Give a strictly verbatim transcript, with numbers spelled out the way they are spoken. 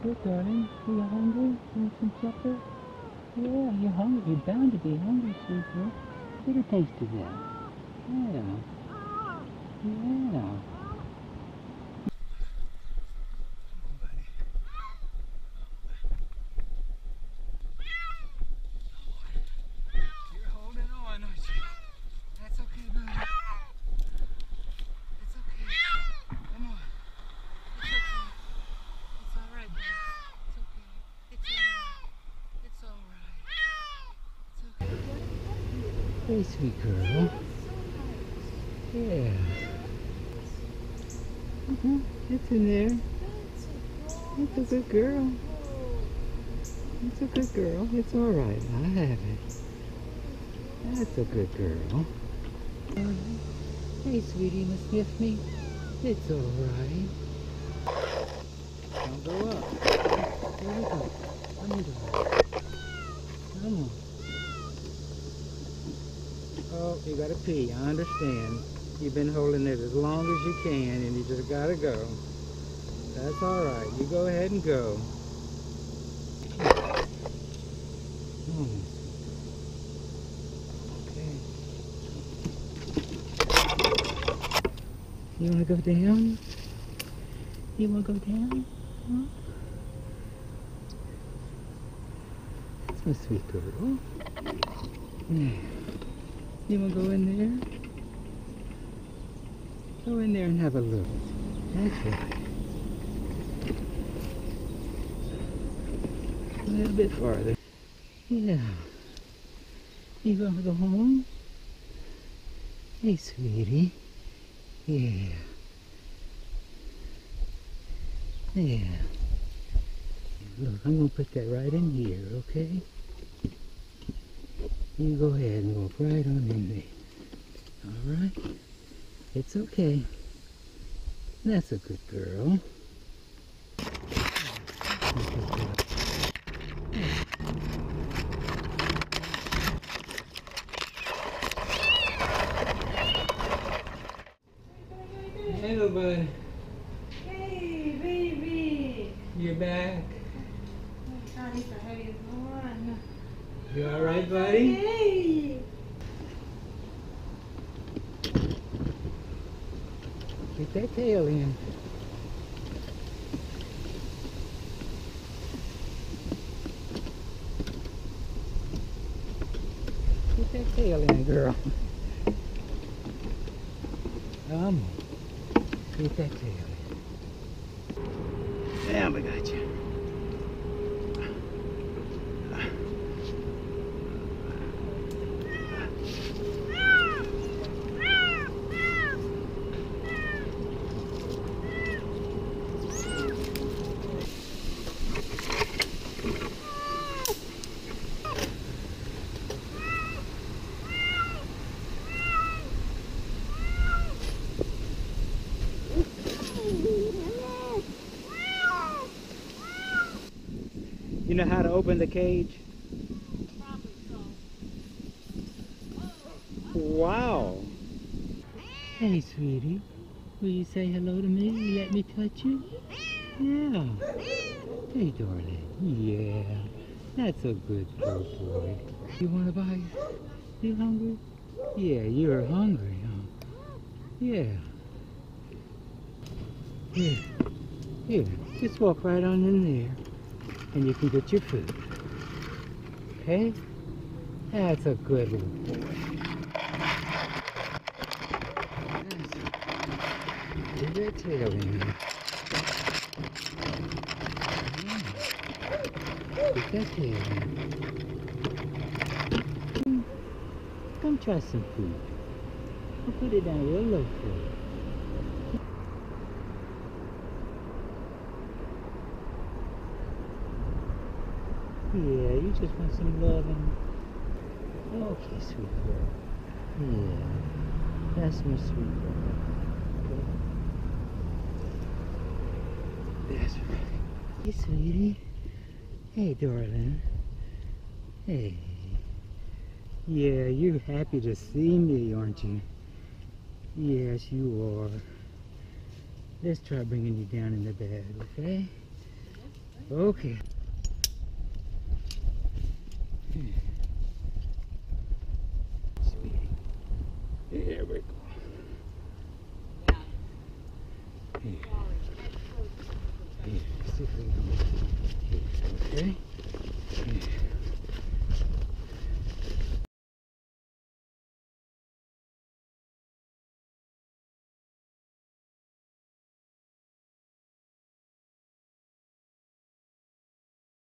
Good, darling. Are you hungry? You want some supper? Yeah, you're hungry. You're bound to be hungry, sweet girl. Get a taste of that. Yeah. Yeah. You're holding on, aren't you? That's okay, buddy. It's okay. Come on. It's okay. It's all right, buddy. It's okay. It's all right. It's all right. It's okay. Hey, sweet girl. Yeah. Mm-hmm. It's in there. It's a good girl. It's a good girl. It's all right. I have it. That's a good girl. Hey, sweetie, you must sniff me. It's all right. Don't go up. There we go. Come on, darling. Come on. Oh, you gotta pee. I understand. You've been holding it as long as you can, and you just gotta go. That's all right. You go ahead and go. Oh. Okay. You wanna go down? You wanna go down? Huh? That's my sweet girl. Yeah. You wanna go in there? Go in there and have a look. That's right. A little bit farther. Yeah. You gonna go home? Hey, sweetie. Yeah. Yeah. Look, I'm gonna put that right in here, okay? You go ahead and walk right on in there. Alright? It's okay. That's a good girl. Hello, bud. Hey, baby. You're back. Oh, God, he's so heavy as one. You alright, buddy? Hey. Get that tail in. Get that tail in, girl. Come on. Get that tail in. Damn, we got you. You know how to open the cage? Probably so. Wow. Hey, sweetie. Will you say hello to me? You let me touch you? Yeah. Hey, darling. Yeah. That's a good little boy. You want a bite? You hungry? Yeah, you're hungry, huh? Yeah. Here. Here. Just walk right on in there. And you can get your food. Okay? That's a good little boy. Get that tail in there. Yeah. Get that tail in. Come try some food. I'll put it down real low for you. Yeah, you just want some loving. Okay, sweet girl. Yeah, that's my sweet girl. Okay. That's right. Hey, sweetie. Hey, darling. Hey. Yeah, you're happy to see me, aren't you? Yes, you are. Let's try bringing you down in the bed, okay? Okay. Sweetie. There we go. Here. Here, see if we can go. Here, okay.